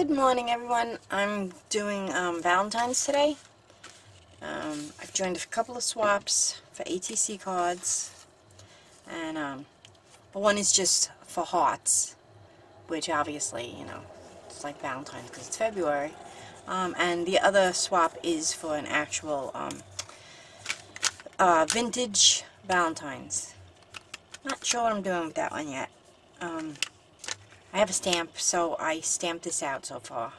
Good morning, everyone. I'm doing Valentine's today. I've joined a couple of swaps for ATC cards, and one is just for hearts, which obviously, you know, it's like Valentine's because it's February. And the other swap is for an actual Vintage Valentines. Not sure what I'm doing with that one yet. I have a stamp, so I stamped this out so far.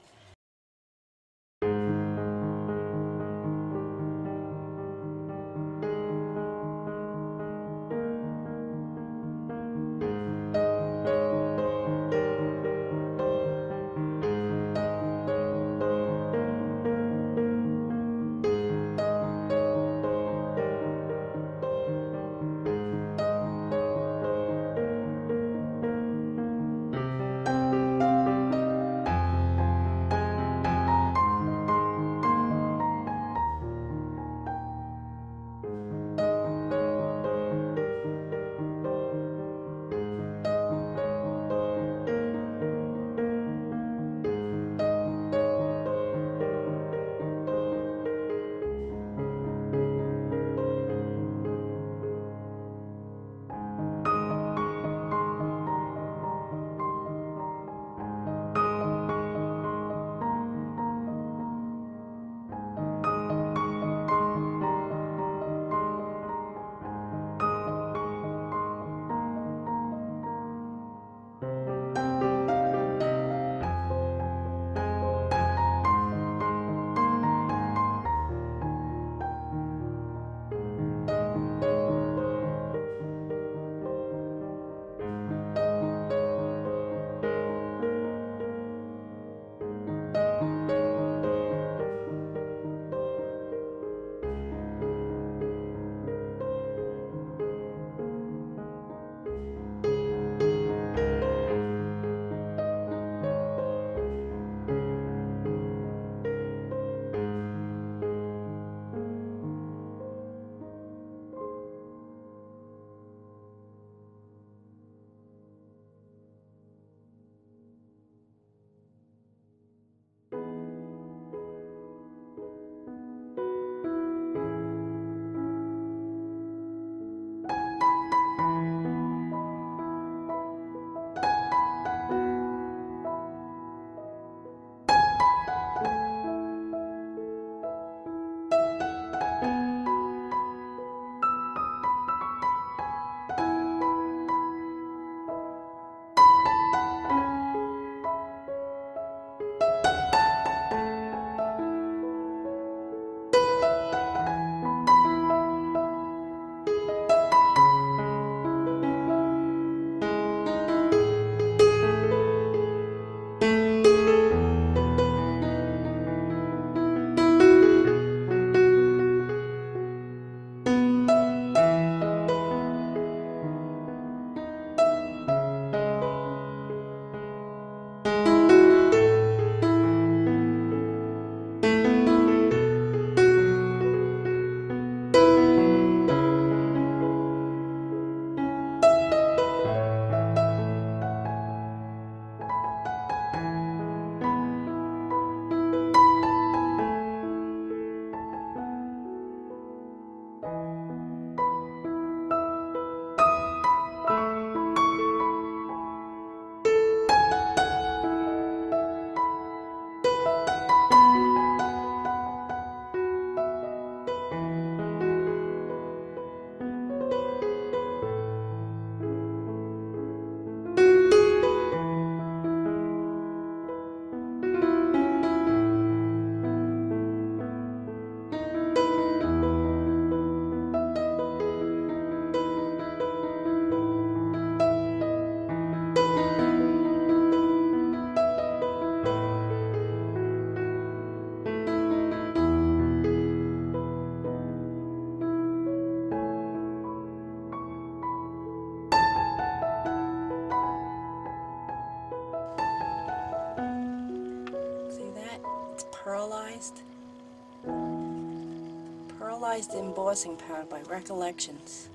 Pearlized embossing powered by Recollections.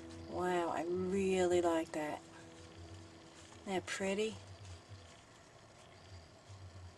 Wow, I really like that. Isn't that pretty?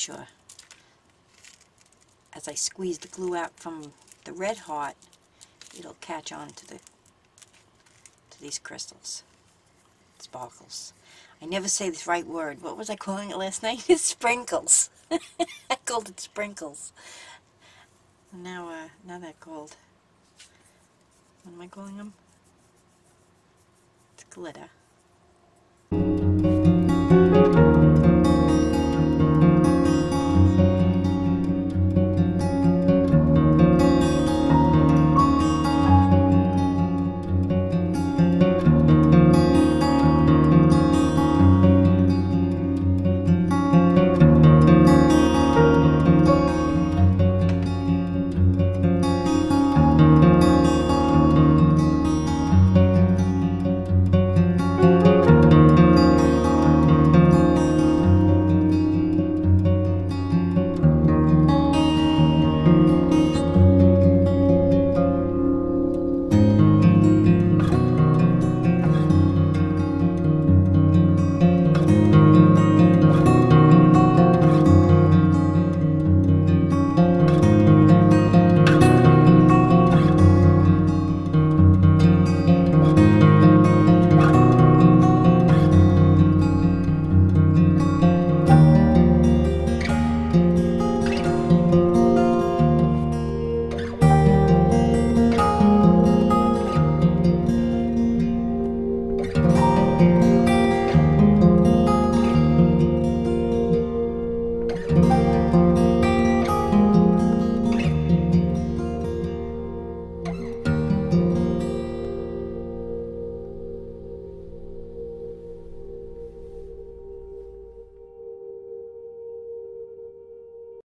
sure as I squeeze the glue out from the red heart, it'll catch on to these crystals, sparkles. I never say this right word. What was I calling it last night? Sprinkles. I called it sprinkles. Now they're called, what am I calling them? It's glitter.